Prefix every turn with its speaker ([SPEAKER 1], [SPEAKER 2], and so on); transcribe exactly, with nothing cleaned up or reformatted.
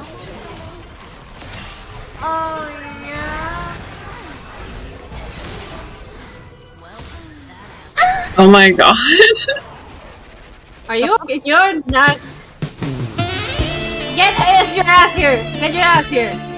[SPEAKER 1] Oh no.
[SPEAKER 2] Oh my god.
[SPEAKER 3] Are you okay? You're not. Get your ass here! Get your ass here!